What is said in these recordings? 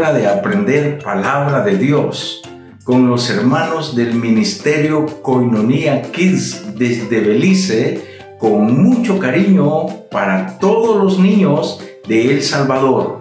hora de aprender palabra de Dios con los hermanos del Ministerio Koinonia Kids desde Belice, con mucho cariño para todos los niños de El Salvador.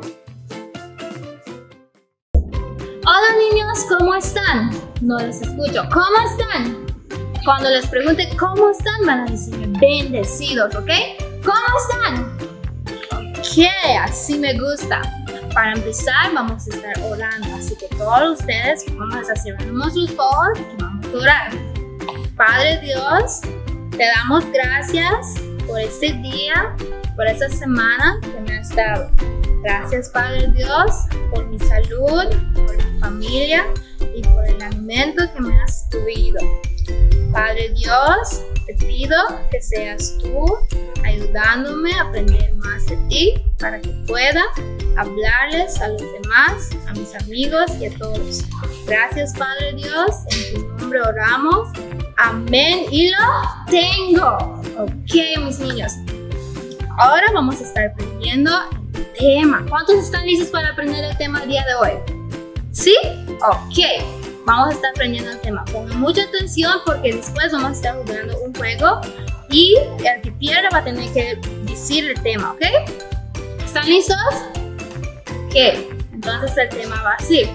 Hola niños, ¿cómo están? No les escucho. ¿Cómo están? Cuando les pregunte cómo están, van a decirme bendecidos, ¿ok? ¿Cómo están? Ok, así me gusta. Para empezar, vamos a estar orando. Así que todos ustedes vamos a cerrar nuestros ojos y vamos a orar. Padre Dios, te damos gracias por este día, por esta semana que me has dado. Gracias, Padre Dios, por mi salud, por mi familia y por el alimento que me has proveído. Padre Dios, te pido que seas tú ayudándome a aprender más de ti para que pueda hablarles a los demás, a mis amigos y a todos. Gracias, Padre Dios, en tu nombre oramos. Amén y lo tengo. Ok, mis niños. Ahora vamos a estar aprendiendo el tema. ¿Cuántos están listos para aprender el tema el día de hoy? ¿Sí? Ok. Vamos a estar aprendiendo el tema. Pongan mucha atención porque después vamos a estar jugando un juego y el que pierda va a tener que decir el tema, ¿ok? ¿Están listos? Ok. Entonces el tema va así.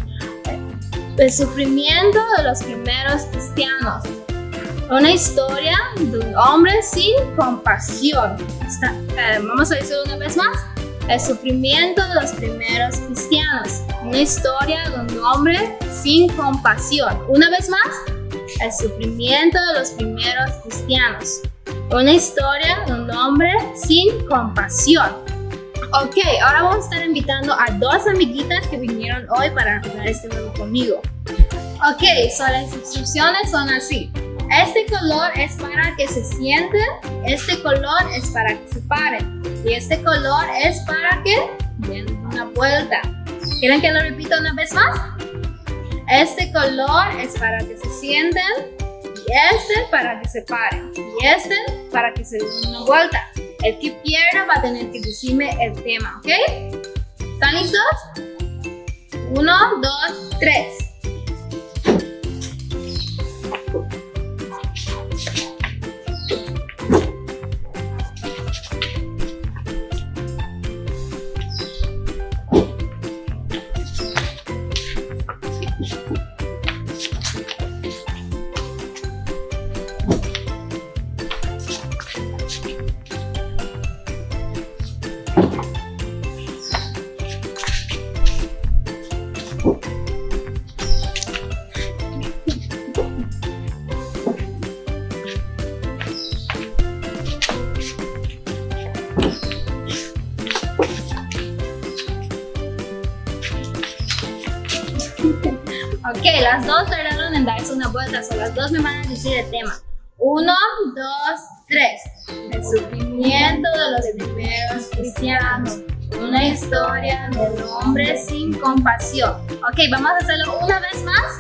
El sufrimiento de los primeros cristianos. Una historia de un hombre sin compasión. Vamos a decirlo una vez más. El sufrimiento de los primeros cristianos. Una historia de un hombre sin compasión. Una vez más. El sufrimiento de los primeros cristianos. Una historia de un hombre sin compasión. Ok, ahora vamos a estar invitando a dos amiguitas que vinieron hoy para jugar este juego conmigo. Ok, las instrucciones son así. Este color es para que se sienten, este color es para que se paren y este color es para que den una vuelta. ¿Quieren que lo repita una vez más? Este color es para que se sienten y este para que se paren y este para que se den una vuelta. El que pierda va a tener que decirme el tema, ¿ok? ¿Están listos? 1, 2, 3. Ok, las dos tardaron en darse una vuelta, las dos me van a decir el tema. 1, 2, 3. El sufrimiento de los primeros cristianos. Una historia de un hombre sin compasión. Ok, vamos a hacerlo una vez más.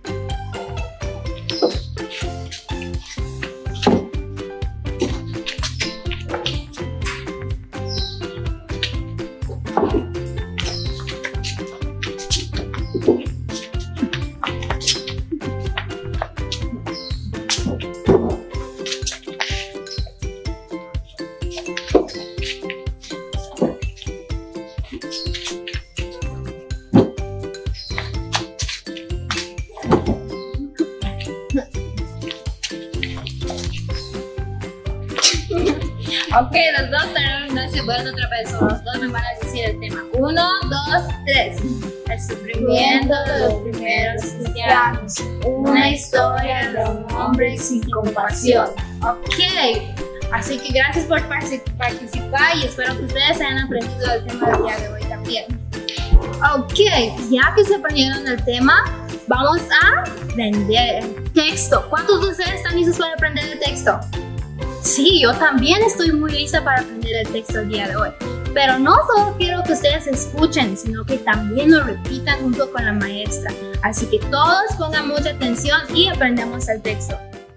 Ok, los dos tardaron en darse vuelta otra vez. Los dos me van a decir el tema. 1, 2, 3. El sufrimiento de los primeros cristianos. Una historia de un hombre sin compasión. Ok, así que gracias por participar y espero que ustedes hayan aprendido el tema del día de hoy también. Ok, ya que se aprendieron el tema, vamos a aprender el texto. ¿Cuántos de ustedes están listos para aprender el texto? Sí, yo también estoy muy lista para aprender el texto el día de hoy. Pero no solo quiero que ustedes escuchen, sino que también lo repitan junto con la maestra. Así que todos pongan mucha atención y aprendamos el texto.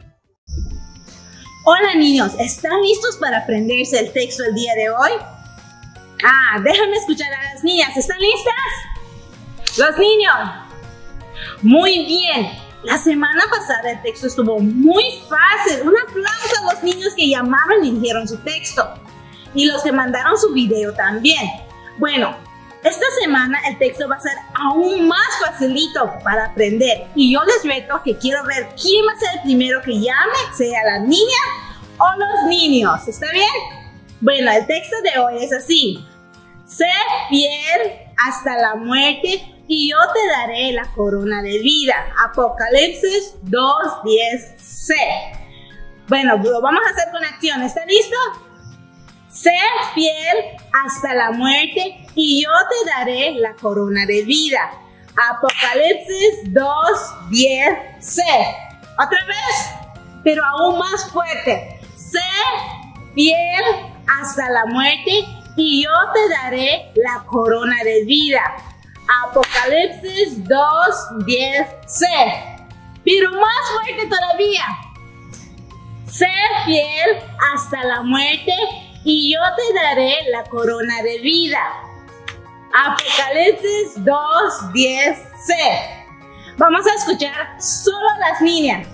Hola niños, ¿están listos para aprenderse el texto el día de hoy? Déjame escuchar a las niñas, ¿están listas? Los niños. Muy bien. La semana pasada el texto estuvo muy fácil. Un aplauso a los niños que llamaron y dijeron su texto. Y los que mandaron su video también. Bueno, esta semana el texto va a ser aún más facilito para aprender. Y yo les reto que quiero ver quién va a ser el primero que llame, sea la niña o los niños. ¿Está bien? Bueno, el texto de hoy es así. Sé fiel hasta la muerte y yo te daré la corona de vida. Apocalipsis 2:10c. Bueno, lo vamos a hacer con acción. ¿Está listo? Sé fiel hasta la muerte y yo te daré la corona de vida. Apocalipsis 2:10c. Otra vez, pero aún más fuerte. Sé fiel hasta la muerte y yo te daré la corona de vida. Apocalipsis 2:10c. Pero más fuerte todavía. Sé fiel hasta la muerte y yo te daré la corona de vida. Apocalipsis 2:10c. Vamos a escuchar solo a las niñas.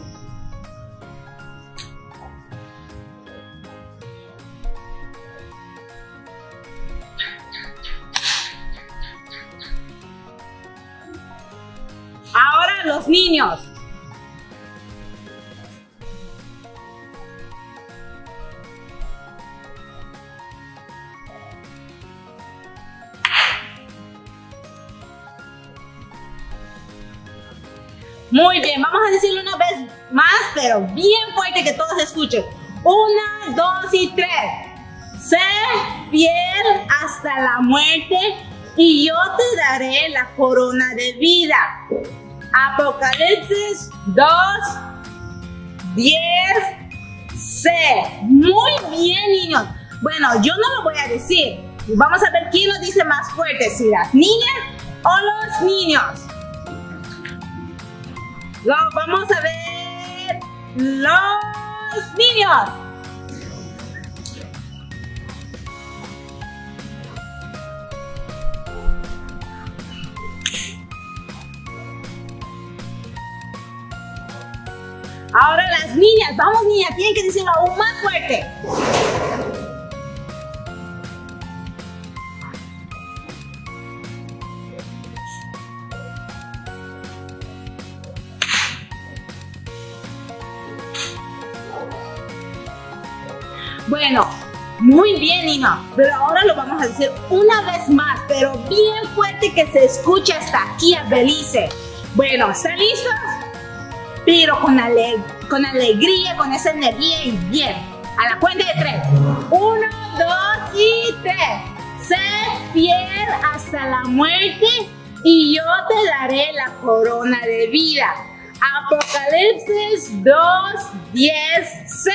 Ahora los niños. Muy bien, vamos a decirlo una vez más, pero bien fuerte que todos escuchen. 1, 2 y 3. Sé fiel hasta la muerte y yo te daré la corona de vida. Apocalipsis 2:10c. Muy bien, niños. Bueno, yo no lo voy a decir. Vamos a ver quién lo dice más fuerte, si las niñas o los niños. Vamos a ver los niños. Ahora las niñas. Vamos, niñas, tienen que decirlo aún más fuerte. Bueno, muy bien, niños, pero ahora lo vamos a decir una vez más, pero bien fuerte que se escuche hasta aquí a Belice. Bueno, ¿están listos? Pero con alegría, con esa energía y bien. A la cuenta de 3. 1, 2 y 3. Sé fiel hasta la muerte y yo te daré la corona de vida. Apocalipsis 2:10c.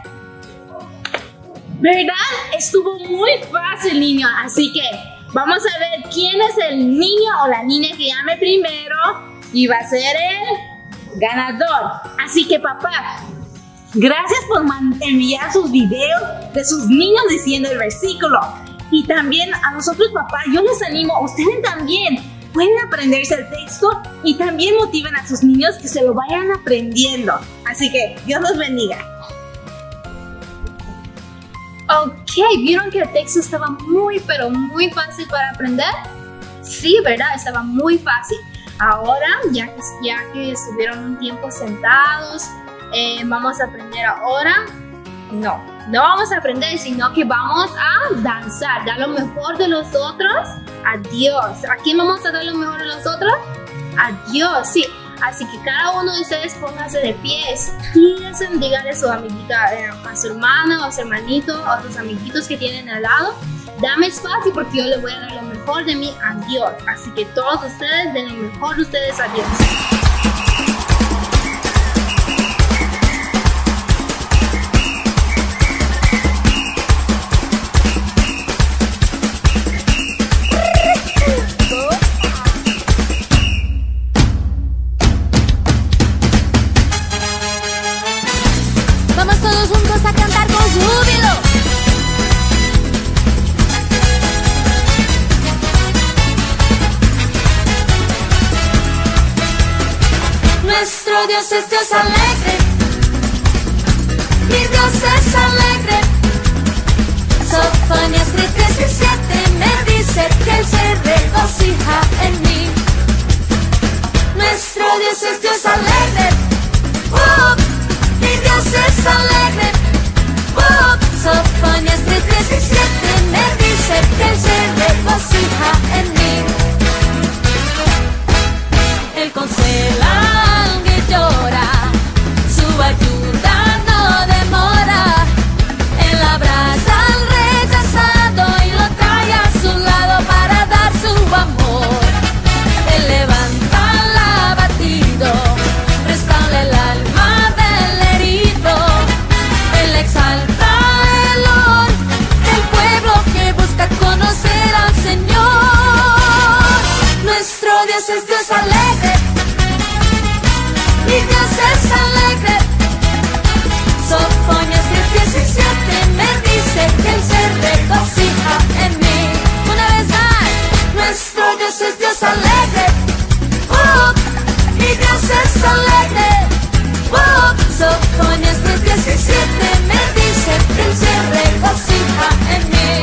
¿Verdad? Estuvo muy fácil, niños. Así que vamos a ver quién es el niño o la niña que llame primero y va a ser el ganador. Así que, papá, gracias por enviar sus videos de sus niños diciendo el versículo. Y también a nosotros, papá, yo les animo, ustedes también pueden aprenderse el texto y también motiven a sus niños que se lo vayan aprendiendo. Así que Dios los bendiga. Ok, ¿vieron que el texto estaba muy, pero muy fácil para aprender? Sí, ¿verdad? Estaba muy fácil. Ahora, ya que estuvieron un tiempo sentados, ¿vamos a aprender ahora? No vamos a aprender, sino que vamos a danzar, dar lo mejor de nosotros a Dios. ¿A quién vamos a dar lo mejor de nosotros? A Dios, sí. Así que cada uno de ustedes póngase de pies y dígale a su amiguita, a su hermana o a su hermanito o a sus amiguitos que tienen al lado: dame espacio porque yo le voy a dar lo mejor de mí a Dios. Así que todos ustedes den lo mejor de ustedes a Dios. Vamos todos juntos a cantar con júbilo. Dios es Dios alegre. Mi Dios es alegre. Sofonías 3:17 me dice que Él se regocija en mí. Nuestro Dios es Dios alegre. Mi Dios es alegre. Sofonías 3:17 me dice que Él se regocija en mí. Él consuela al que llora, su ayuda no demora. Él abraza al rechazado y lo trae a su lado para dar su amor. Él levanta al abatido, restaura el alma del herido. Él exalta el honor del pueblo que busca conocer al Señor. Nuestro Dios es Dios alegre. Mi Dios es alegre. Sofonías 3:17 me dice que Él se regocija en mí. Una vez más, nuestro Dios es Dios alegre. Mi Dios es alegre. Sofonías 3:17 me dice que Él se regocija en mí.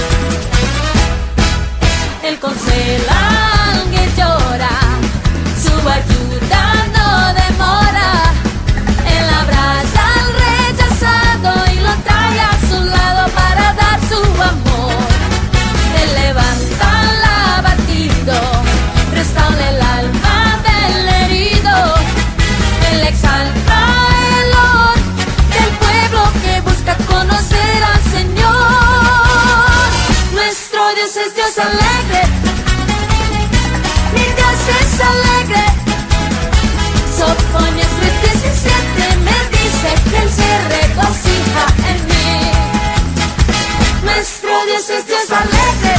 Él consuela al que llora, su ayuda no demora. Él abraza al rechazado y lo trae a su lado para dar su amor. Él levanta al abatido, restaura el alma del herido. Él exalta el honor del pueblo que busca conocer al Señor. Nuestro Dios es Dios alegre. Mi Dios es alegre. Sofonías 3:17 me dice que Él se regocija en mí. Nuestro Dios es Dios alegre.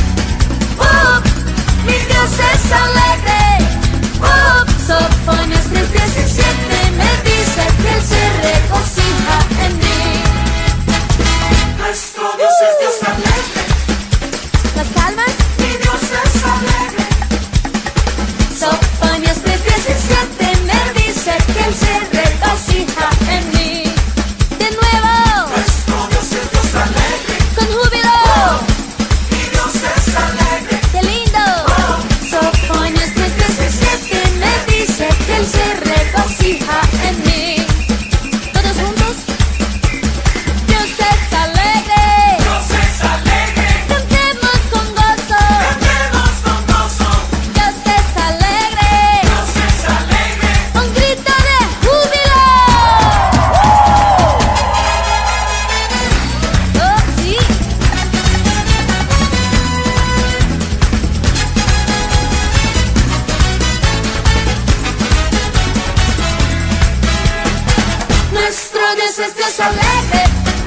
Mi Dios es alegre. Sofonías 3:17 me dice que Él se regocija en mí. Nuestro Dios es Dios alegre. ¿Las palmas? Mi Dios es alegre. Sofonías 3:17 me dice que Él se regocija en mí. De nuevo. Nuestro Dios es Dios alegre. Con júbilo. Mi Dios es alegre. ¡Qué lindo! Sofonías 3:17 me dice que Él se regocija en mí. ¿Todos juntos? Dios es alegre. Dios es alegre. Cantemos con gozo. Cantemos con gozo. Dios es alegre. Dios es alegre. Un grito de júbilo. Oh, sí. Nuestro Dios es Dios alegre.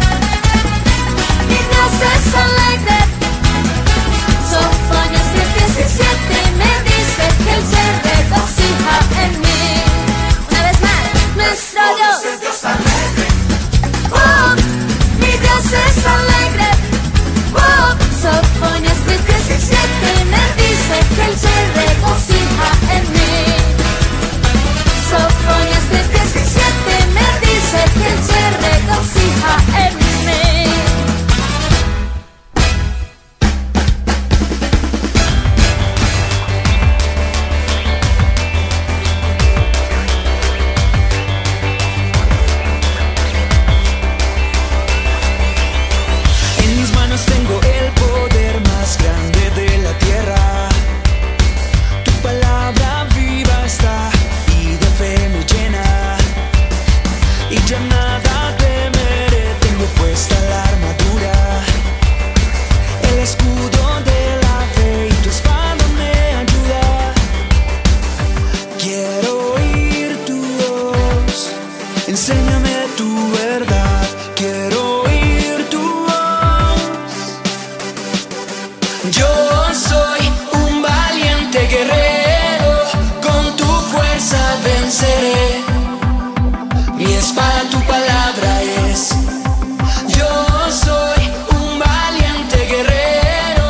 Mi Dios es alegre. Sofonías 3:17 me dice que Él se regocija en mí. Una vez más, nuestro Dios es Dios alegre. Mi Dios es alegre. Sofonías 3:17 me dice que Él se regocija en mí. Sofonías 3:17 me dice que Él se regocija en mí. En mis manos tengo el poder más grande de la tierra. Tu palabra viva está y de fe me llena. Y ya nada temeré, tengo puesta la armadura, el escudo de la fe y tu espada me ayuda. Quiero oír tu voz, enséñame tu verdad. Quiero oír tu voz. Yo soy un valiente guerrero, con tu fuerza venceré. Mi espada tu palabra es. Yo soy un valiente guerrero,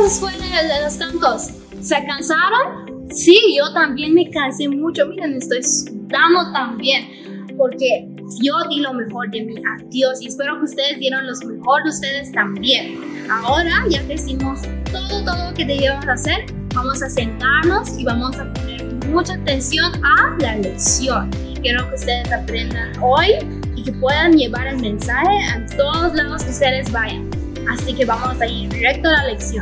les fue de los cantos? ¿Se cansaron? Sí, yo también me cansé mucho. Miren, estoy sudando también porque yo di lo mejor de mí a Dios y espero que ustedes dieron lo mejor de ustedes también. Ahora, ya que hicimos todo lo que debíamos hacer, vamos a sentarnos y vamos a poner mucha atención a la lección. Quiero que ustedes aprendan hoy y que puedan llevar el mensaje a todos lados que ustedes vayan. Así que vamos a ir directo a la lección.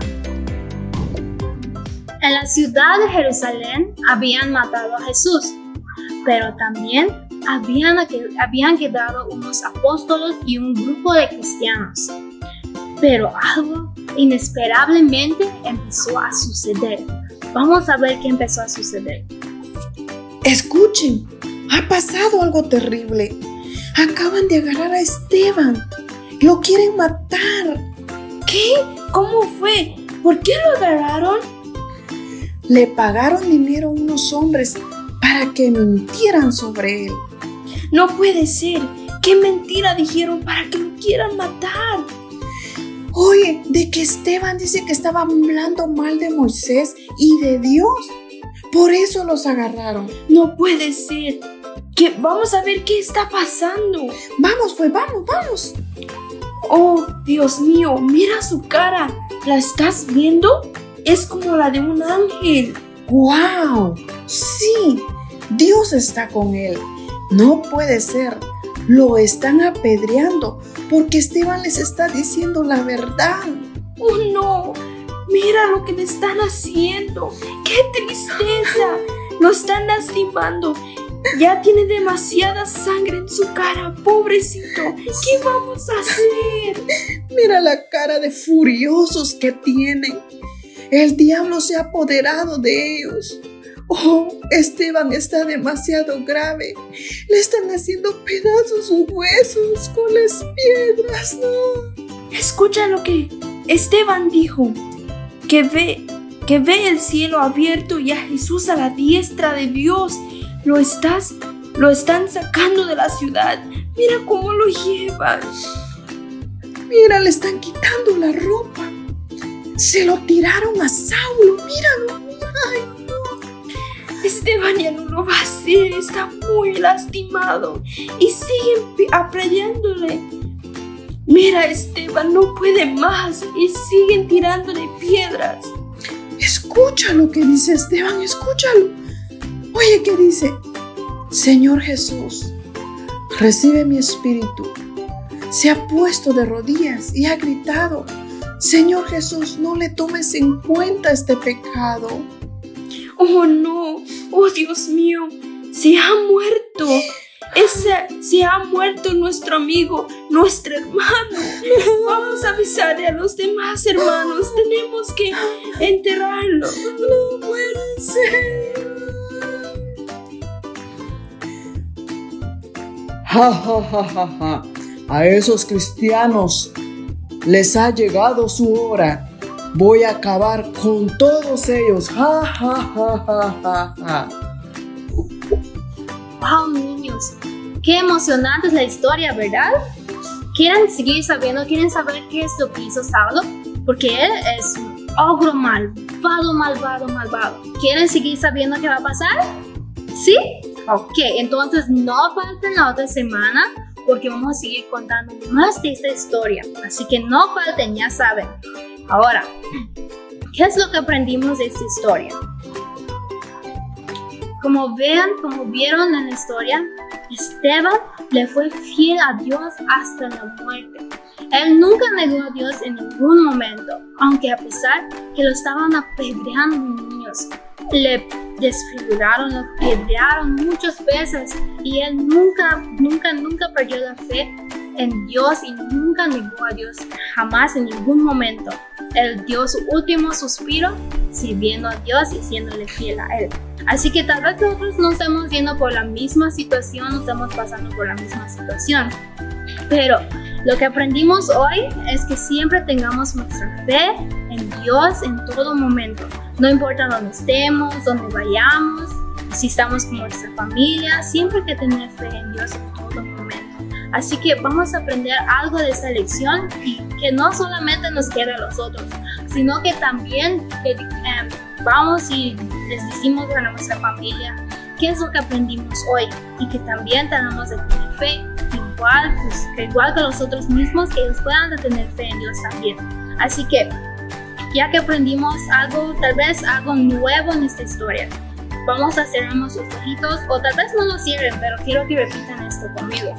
En la ciudad de Jerusalén habían matado a Jesús, pero también habían quedado unos apóstoles y un grupo de cristianos. Pero algo inesperablemente empezó a suceder. Vamos a ver qué empezó a suceder. Escuchen, ha pasado algo terrible. Acaban de agarrar a Esteban. Lo quieren matar. ¿Qué? ¿Cómo fue? ¿Por qué lo agarraron? Le pagaron dinero a unos hombres para que mintieran sobre él. No puede ser. ¿Qué mentira dijeron para que lo quieran matar? Oye, de que Esteban dice que estaba hablando mal de Moisés y de Dios. Por eso los agarraron. No puede ser. Vamos a ver qué está pasando. Vamos, pues, vamos. Oh, Dios mío, mira su cara. ¿La estás viendo? Es como la de un ángel. ¡Wow! Sí, Dios está con él. No puede ser. Lo están apedreando porque Esteban les está diciendo la verdad. ¡Oh, no! Mira lo que le están haciendo. ¡Qué tristeza! Lo están lastimando. Ya tiene demasiada sangre en su cara, pobrecito. ¿Qué vamos a hacer? Mira la cara de furiosos que tienen. El diablo se ha apoderado de ellos. Oh, Esteban está demasiado grave. Le están haciendo pedazos sus huesos con las piedras, ¿no? Escucha lo que Esteban dijo. Que ve el cielo abierto y a Jesús a la diestra de Dios. Lo están sacando de la ciudad. Mira cómo lo llevan. Mira, le están quitando la ropa. Se lo tiraron a Saulo. Míralo. Ay, no. Esteban ya no lo va a hacer. Está muy lastimado. Y siguen aprendiéndole. Mira, Esteban no puede más. Y siguen tirándole piedras. Escucha lo que dice Esteban. Escúchalo. Oye, ¿qué dice? Señor Jesús, recibe mi espíritu. Se ha puesto de rodillas y ha gritado: Señor Jesús, no le tomes en cuenta este pecado. Oh no, oh Dios mío, se ha muerto. Se ha muerto nuestro amigo, nuestro hermano. Vamos a avisarle a los demás hermanos. Tenemos que enterrarlo. No puede ser. Ja, ja, ja, ja, ja. A esos cristianos les ha llegado su hora. Voy a acabar con todos ellos. Ja, ja, ja, ja, ja, ja. Wow, niños, qué emocionante es la historia, ¿verdad? ¿Quieren seguir sabiendo? ¿Quieren saber qué es lo que hizo Saulo? Porque él es un ogro malvado. ¿Quieren seguir sabiendo qué va a pasar? ¿Sí? Ok, entonces no falten la otra semana porque vamos a seguir contando más de esta historia. Así que no falten, ya saben. Ahora, ¿qué es lo que aprendimos de esta historia? Como vieron en la historia, Esteban le fue fiel a Dios hasta la muerte. Él nunca negó a Dios en ningún momento, aunque a pesar que lo estaban apedreando niños, le desfiguraron, lo apedrearon muchas veces y él nunca perdió la fe en Dios y nunca negó a Dios, jamás en ningún momento. Él dio su último suspiro sirviendo a Dios y siéndole fiel a Él. Así que tal vez nosotros no estamos yendo por la misma situación, no estamos pasando por la misma situación. Pero lo que aprendimos hoy es que siempre tengamos nuestra fe en Dios en todo momento. No importa dónde estemos, dónde vayamos, si estamos con nuestra familia, siempre hay que tener fe en Dios en todo momento. Así que vamos a aprender algo de esta lección y que no solamente nos quede a nosotros, sino que también vamos y les decimos a nuestra familia qué es lo que aprendimos hoy y que también tenemos de tener fe, igual que nosotros mismos, que ellos puedan de tener fe en Dios también. Así que, ya que aprendimos algo, tal vez algo nuevo en esta historia, vamos a cerrar nuestros ojitos, o tal vez no lo cierren, pero quiero que repitan esto conmigo.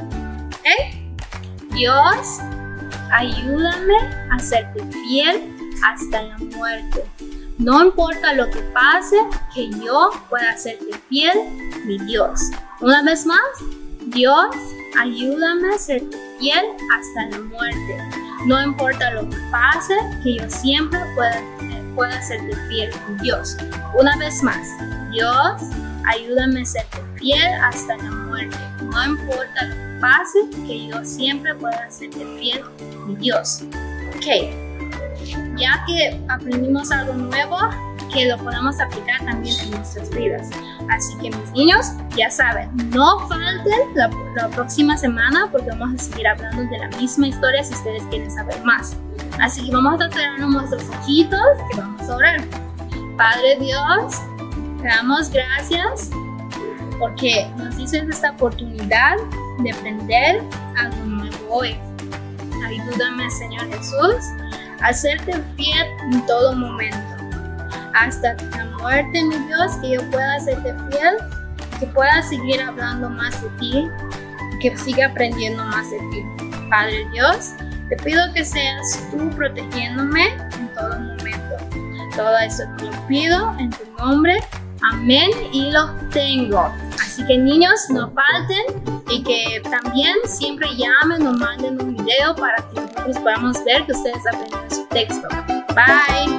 ¿Ok? Dios, ayúdame a serte fiel hasta la muerte. No importa lo que pase, que yo pueda serte fiel, mi Dios. Una vez más, Dios, ayúdame a serte fiel hasta la muerte. No importa lo que pase, que yo siempre pueda serte fiel, mi Dios. Una vez más, Dios, ayúdame a serte fiel hasta la muerte. No importa lo que pase, que yo siempre pueda serte fiel, mi Dios. Ok. Ya que aprendimos algo nuevo, que lo podamos aplicar también en nuestras vidas. Así que mis niños, ya saben, no falten la próxima semana porque vamos a seguir hablando de la misma historia si ustedes quieren saber más. Así que vamos a cerrar nuestros ojitos y vamos a orar. Padre Dios, te damos gracias porque nos dices esta oportunidad de aprender algo nuevo hoy. Ayúdame, Señor Jesús, a serte fiel en todo momento. Hasta la muerte, mi Dios, que yo pueda serte fiel, que pueda seguir hablando más de ti, que siga aprendiendo más de ti. Padre Dios, te pido que seas tú protegiéndome en todo momento. Todo eso te lo pido en tu nombre. Amén, y lo tengo. Así que niños, no falten y que también siempre llamen o manden un video para que nosotros podamos ver que ustedes aprendieron su texto. Bye.